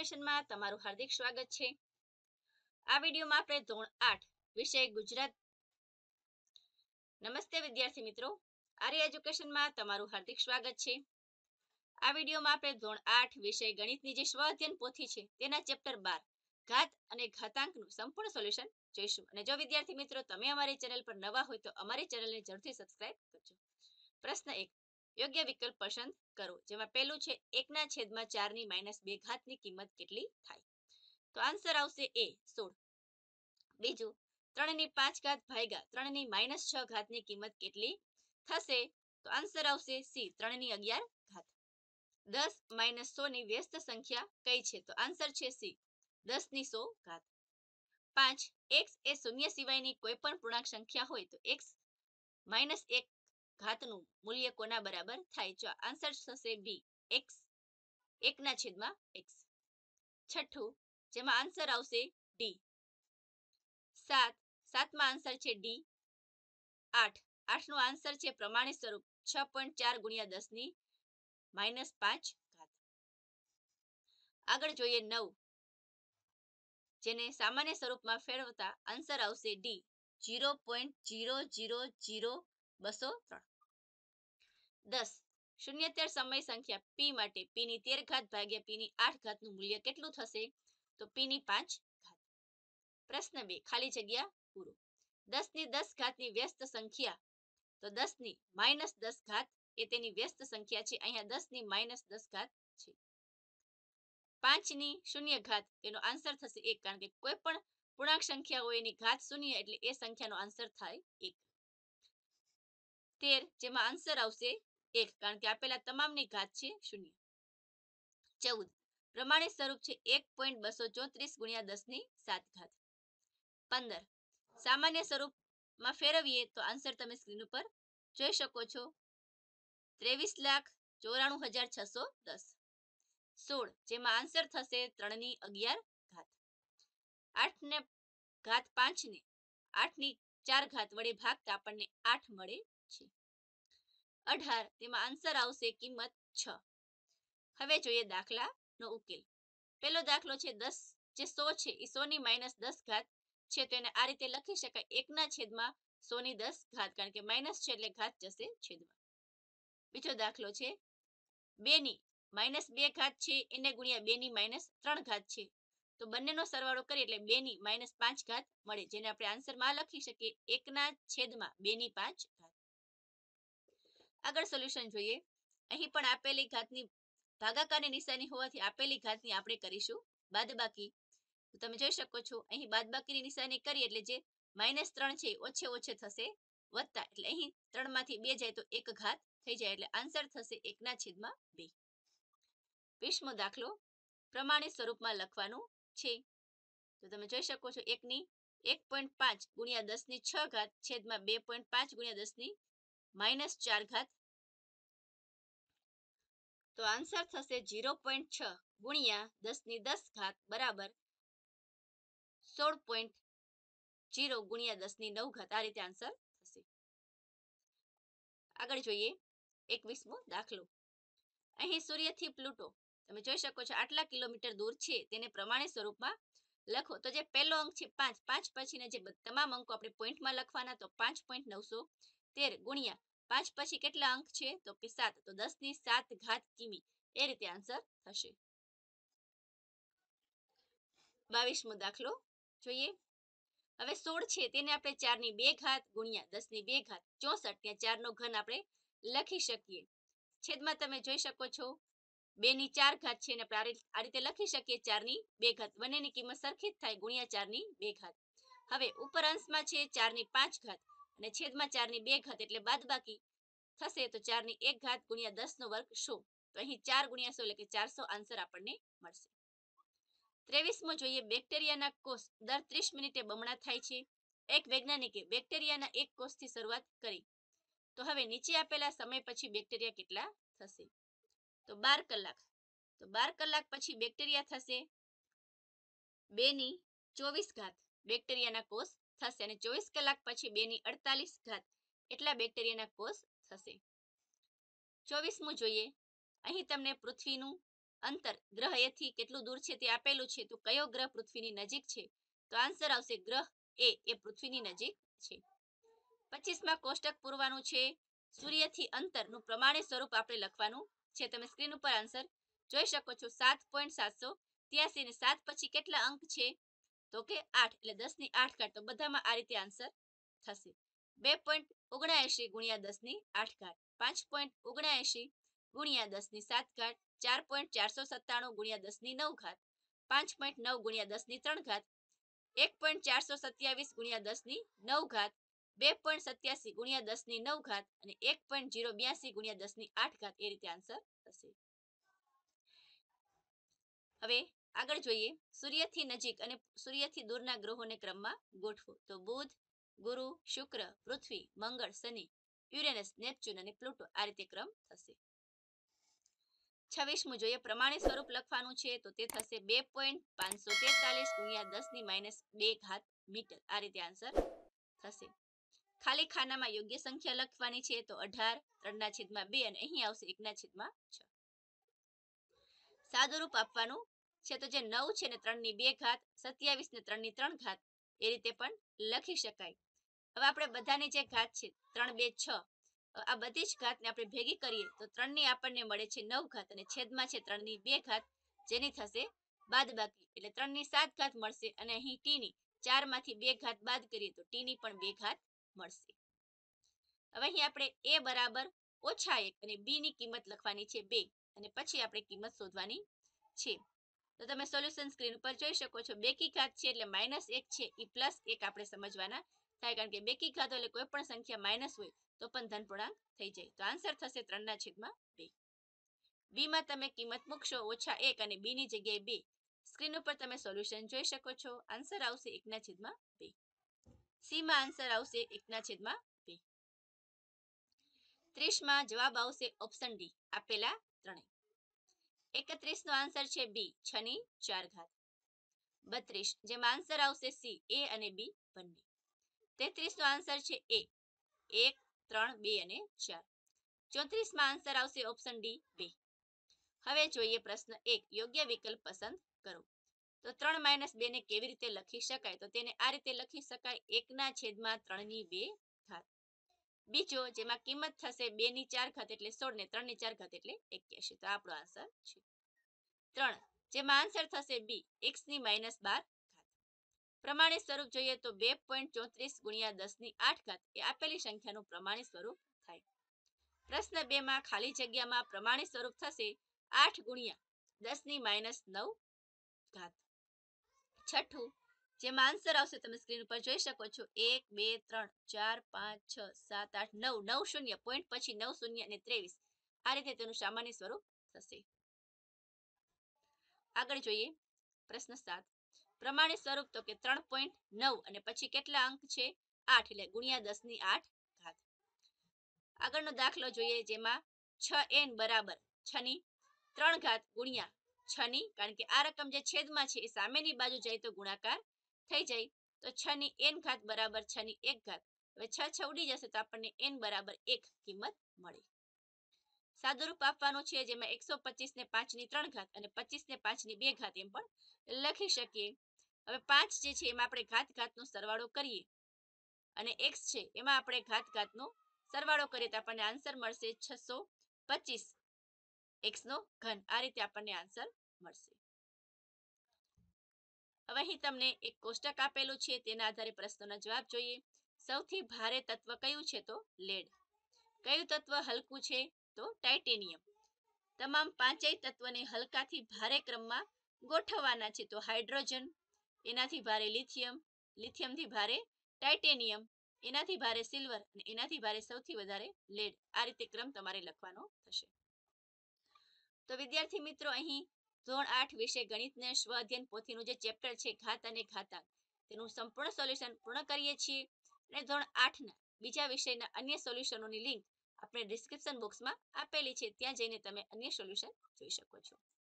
એજ્યુકેશનમાં તમારું હાર્દિક સ્વાગત છે। આ વિડીયોમાં આપણે ધોરણ 8 વિષય ગુજરાત। નમસ્તે વિદ્યાર્થી મિત્રો, આર્ય એજ્યુકેશનમાં તમારું હાર્દિક સ્વાગત છે। આ વિડીયોમાં આપણે ધોરણ 8 વિષય ગણિતની જે સ્વાધ્યાયન પોથી છે તેના ચેપ્ટર 12 ઘાત અને ઘાતાંકનું સંપૂર્ણ સોલ્યુશન જોઈશું। અને જો વિદ્યાર્થી મિત્રો તમે અમારી ચેનલ પર નવા હોય તો અમારી ચેનલને જરૂરથી સબસ્ક્રાઇબ કરજો। પ્રશ્ન 1, યોગ્ય વિકલ્પ પસંદ કરો। જેમાં પહેલું છે 1/4 ની -2 ઘાતની કિંમત કેટલી થાય? તો આન્સર આવશે એ 16। બીજું 3/5 ઘાત ભાગ્યા 3/-6 ઘાતની કિંમત કેટલી થશે? તો આન્સર આવશે સી 3/11 ઘાત। 10 - 100 ની વ્યસ્ત સંખ્યા કઈ છે? તો આન્સર છે સી 10/100 ઘાત। 5 x એ શૂન્ય સિવાયની કોઈ પણ પૂર્ણાંક સંખ્યા હોય તો x - 1 ઘાતનું મૂલ્ય કોના બરાબર થાય? જો આન્સર થશે બી x 1/x। છઠ્ઠું, જેમાં આન્સર આવશે ડી 7 માં આન્સર છે ડી 8 નો આન્સર છે પ્રમાણિત સ્વરૂપ 6.4 × 10⁻5 ઘાત। આગળ જોઈએ 9, જેને સામાન્ય સ્વરૂપમાં ફેરવતા આન્સર આવશે ડી 0.000203। 10 શૂન્યેતર સમય સંખ્યા p માટે p ની 13 ઘાત ભાગ્યા p ની 8 ઘાતનું મૂલ્ય કેટલું થશે? તો p ની 5 ઘાત। પ્રશ્ન 2, ખાલી જગ્યા પૂરો। 10 ની 10 ઘાતની વ્યસ્ત સંખ્યા, તો 10 ની -10 ઘાત એ તેની વ્યસ્ત સંખ્યા છે। અહીંયા 10 ની -10 ઘાત છે। 5 ની શૂન્ય ઘાત, તેનો આન્સર થશે 1, કારણ કે કોઈ પણ પૂર્ણાંક સંખ્યા હોય એની ઘાત શૂન્ય એટલે એ સંખ્યાનો આન્સર થાય 1। 13, જેમાં આન્સર આવશે 1, કારણ કે આપેલા તમામની ઘાત છે 0। 14, પ્રમાણિત સ્વરૂપ છે 1.234 × 10⁻7 ઘાત। 15, સામાન્ય સ્વરૂપમાં ફેરવીએ તો આન્સર તમે સ્ક્રીન ઉપર જોઈ શકો છો 23,94,610। 16, જેમાં આન્સર થશે 3/11 ઘાત। 8 ને ઘાત 5 ને 8 ની 4 ઘાત વડે ભાગતા આપણને 8 મળે છે। 18, તેમાં આન્સર આવશે કિંમત 6। હવે જોઈએ દાખલાનો ઉકેલ। પહેલો દાખલો છે 10 જે 100 છે એ 100 ની -10 ઘાત છે, તો એને આ રીતે લખી શકાય 1/100 ની 10 ઘાત, કારણ કે માઇનસ છે એટલે ઘાત જશે છેદમાં। બીજો દાખલો છે 2 ની -2 ઘાત છે એને ગુણ્યા 2 ની -3 ઘાત છે, તો બંનેનો સરવાળો કરીએ એટલે 2 ની -5 ઘાત મળે, જેને આપણે આન્સરમાં લખી શકીએ 1/2 5 ઘાત। આગળ સોલ્યુશન જોઈએ। અહીં પણ આપેલી ઘાતની ભાગાકારની નિશાની હોવાથી આપેલી ઘાતની આપણે કરીશું બાદબાકી। તો તમે જોઈ શકો છો અહીં બાદબાકીની નિશાની કરી એટલે જે -3 છે ઓછે ઓછે થશે વત્તા, એટલે અહીં 3 માંથી 2 જાય તો 1 ઘાત થઈ જાય, એટલે આન્સર થશે 1/2। 20મો દાખલો પ્રમાણિત સ્વરૂપમાં લખવાનું છે। તો તમે જોઈ શકો છો 1.5 × 10⁻6 ઘાત છેદમાં 2.5 × 10⁻4 ઘાત, તો આન્સર થશે 0.6 × 10⁻10 ઘાત બરાબર 16.0 × 10⁹ ઘાત। આ રીતે આન્સર થશે। આગળ જોઈએ 21મો દાખલો। અહીં સૂર્યથી પ્લુટો તમે જોઈ શકો છો આટલા કિલોમીટર દૂર છે, તેને પ્રમાણિત સ્વરૂપમાં લખો। તો જે પહેલો અંક છે 5 પછીના જે તમામ અંકો આપણે પોઈન્ટમાં લખવાના, તો 5.913 ગુણ્યા 5 પછી કેટલા અંક છે? તો કે 7, તો 10 ની 7 ઘાત કિમી, એ રીતે આન્સર થશે। 22મો દાખલો જોઈએ। હવે 16 છે તેને આપણે 4 ની 2 ઘાત ગુણ્યા 10 ની 2 ઘાત 64, ત્યાં 4 નો ઘન આપણે લખી શકીએ। છેદમાં તમે જોઈ શકો છો 2 ની 4 ઘાત છે, અને આપણે આ રીતે લખી શકીએ 4 ની 2 ઘાત, બંનેની કિંમત સરખી જ થાય ગુણ્યા 4 ની 2 ઘાત। હવે ઉપર અંશમાં છે 4 ની 5 ઘાત અને છેદમાં 4 ની 2 ઘાત, એટલે બાદબાકી થશે તો 4 ની 1 ઘાત ગુણ્યા 10 નો વર્ગ 100, તો અહીં 4 × 100 એટલે કે 400 આન્સર આપણને મળશે। 23મો જોઈએ। બેક્ટેરિયાના કોષ દર 30 મિનિટે બમણા થાય છે। એક વૈજ્ઞાનિકે બેક્ટેરિયાના એક કોષથી શરૂઆત કરી, તો હવે નીચે આપેલા સમય પછી બેક્ટેરિયા કેટલા થશે? તો 12 કલાક, તો 12 કલાક પછી બેક્ટેરિયા થશે 2 ની 24 ઘાત બેક્ટેરિયાના કોષ થશે, અને 24 કલાક પછી 2 ની 48 ઘાત એટલા બેક્ટેરિયાના કોષ થશે। 24મું જોઈએ। અહીં તમને પૃથ્વીનું અંતર ગ્રહ એ થી કેટલું દૂર છે તે આપેલું છે. તો કયો ગ્રહ પૃથ્વીની નજીક છે? તો આન્સર આવશે ગ્રહ એ પૃથ્વીની નજીક છે. 25માં કોષ્ટક પૂરવાનું છે. સૂર્યથી અંતરનું પ્રમાણિત સ્વરૂપ આપણે લખવાનું છે. તમે સ્ક્રીન ઉપર આન્સર જોઈ શકો છો. 7.783 ને 7 પછી કેટલા અંક છે? તો કે 8, એટલે 10 ની 8 ઘાત. તો બધામાં આ રીતે આન્સર થશે. 2.79 ગુણ્યા 10 ની 8 ઘાત, 5.79 ગુણ્યા 10 ની 7 ઘાત, 4.497 ગુણ્યા 10 ની 9 ઘાત, 5.9 ગુણ્યા 10 ની 3 ઘાત, 1.427 ગુણ્યા 10 ની 9 ઘાત, 2.87 ગુણ્યા 10 ની 9 ઘાત અને 1.082 ગુણ્યા 10 ની 8 ઘાત. એ રીતે આન્સર થશે. હવે આગળ જોઈએ. સૂર્યથી નજીક અને સૂર્યથી દૂરના ગ્રહોને ક્રમમાં ગોઠવો. તો બુધ, ગુરુ, શુક્ર, પૃથ્વી, મંગળ, શનિ, યુરેનસ, નેપચ્યુન અને પ્લુટો. આ રીતે ક્રમ થશે. 26મું જોઈએ. પ્રમાણિત સ્વરૂપ લખવાનું છે. તો તે થશે 2.543 ગુણ્યા 10 ની -2 ઘાત મીટર. આ રીતે આન્સર થશે. ખાલી ખાનામાં યોગ્ય સંખ્યા લખવાની છે. તો 18, 3/2 અને અહીં આવશે 1/6. સાદુરૂપ આપવાનું છે. તો જે 9 છે ને 3 ની 2 ઘાત, 27 ને 3 ની 3 ઘાત, એ રીતે પણ લખી શકાય. હવે આપણે બધાની જે ઘાત છે 3, 2, 6, આ બધી જ ઘાતને આપણે ભેગી કરીએ તો 3 ની આપણને મળે છે 9 ઘાત અને છેદમાં છે 3 ની 2 ઘાત, જેની થશે બાદબાકી, એટલે 3 ની 7 ઘાત મળશે. અને અહીં ટી ની 4 માંથી 2 ઘાત બાદ કરીએ તો ટી ની પણ 2 ઘાત મળશે. હવે અહીં આપણે a બરાબર -1 અને b ની કિંમત લખવાની છે 2 અને પછી આપણે કિંમત શોધવાની છે. તો તમે સોલ્યુશન સ્ક્રીન પર જોઈ શકો છો. 2 કી ઘાત છે એટલે -1 છે એ +1 આપણે સમજવાના થાય, કારણ કે 2 કી ઘાત એટલે કોઈ પણ સંખ્યા માઇનસ હોય તો પણ ધન પૂર્ણાંક થઈ જાય. તો આન્સર થશે 3/2. બી માં તમે કિંમત મૂકશો -1 અને બી ની જગ્યાએ 2. સ્ક્રીન ઉપર તમે સોલ્યુશન જોઈ શકો છો. આન્સર આવશે 1/2. સી માં આન્સર આવશે 1/2. 30માં જવાબ આવશે ઓપ્શન ડી, આપેલા ત્રણેય. 31નો આન્સર છે બી, 6 ની 4 ઘાત. 32 જેમાં આન્સર આવશે સી, એ અને બી બંને. 33નો આન્સર છે એ, 1, 3, 2 અને 4. 34માં આન્સર આવશે ઓપ્શન ડી, 2. હવે જોઈએ પ્રશ્ન 1. યોગ્ય વિકલ્પ પસંદ કરો. તો 3 - 2 ને કેવી રીતે લખી શકાય? તો તેને આ રીતે લખી શકાય, 1/3 ની 2 ઘાત. બીજો જેમાં કિંમત થશે 2 ની 4 ઘાત એટલે 16 ને 3 ની 4 ઘાત એટલે 81. તો આપણો આન્સર છે 3. જેમાં આન્સર થશે બી, x ની -12 ઘાત. પ્રમાણિત સ્વરૂપ જોઈએ તો 2.34 ગુણ્યા 10 ની 8 ઘાત એ આપેલી સંખ્યાનું પ્રમાણિત સ્વરૂપ થાય. પ્રશ્ન 2 માં ખાલી જગ્યામાં પ્રમાણિત સ્વરૂપ થશે 8 ગુણ્યા 10 ની -9 ઘાત. છઠ્ઠું જેમાં આન્સર આવશે તમે સ્ક્રીન ઉપર જોઈ શકો છો 1, 2, 3, 4, 5, 6, 7, 8, 9, 9 શૂન્ય, પોઈન્ટ પછી 9 શૂન્ય અને 23. આ રીતે તેનું સામાન્ય સ્વરૂપ થશે. આગળ જોઈએ પ્રશ્ન 7. પ્રમાણિત સ્વરૂપ તો કે 3.9 અને પછી કેટલા અંક છે 8, એટલે ગુણ્યા 10 ની 8 ઘાત. આગળનો દાખલો જોઈએ જેમાં 6n બરાબર 6 ની 3 ઘાત ગુણ્યા 6 ની, કારણ કે આ રકમ જે છેદમાં છે એ સામેની બાજુ જાય તો ગુણાકાર થઈ જાય. તો 6 ની n ઘાત બરાબર 6 ની 1 ઘાત. હવે 6 ઉડી જશે તો આપણને n બરાબર 1 કિંમત મળે. સાદુરૂપ આપવાનું છે જેમાં 125 ને 5 ની 3 ઘાત અને 25 ને 5 ની 2 ઘાત એમ પણ લખી શકીએ. હવે 5 જે છે એમાં આપણે ઘાતનો સરવાળો કરીએ અને x છે એમાં આપણે ઘાતનો સરવાળો કરીએ તો આપણને આન્સર મળશે 625 x નો ઘન. આ રીતે આપણને આન્સર મળશે. હવે અહીં તમને એક કોષ્ટક આપેલું છે, તેના આધારે પ્રશ્નોના જવાબ જોઈએ. સૌથી ભારે તત્વ કયું છે? તો લેડ. કયું તત્વ હલકું છે? તો ટાઇટેનિયમ. તમામ પાંચેય તત્વને હલકાથી ભારે ક્રમમાં ગોઠવવાના છે. તો હાઇડ્રોજન, એનાથી ભારે લિથિયમ, લિથિયમથી ભારે ટાઇટેનિયમ, એનાથી ભારે સિલ્વર અને એનાથી ભારે સૌથી વધારે લેડ. આ રીતે ક્રમ તમારે લખવાનો થશે. તો વિદ્યાર્થી મિત્રો, અહીં ધોરણ 8 વિશે ગણિતને સ્વઅધ્યયન પોથીનું જે ચેપ્ટર છે ઘાત અને ઘાતાંક, તેનું સંપૂર્ણ સોલ્યુશન પૂર્ણ કરીએ છીએ. અને ધોરણ 8ના બીજા વિષયના અન્ય સોલ્યુશનોની લિંક આપણે ડિસ્ક્રિપ્શન બોક્સમાં આપેલી છે, ત્યાં જઈને તમે અન્ય સોલ્યુશન જોઈ શકો છો.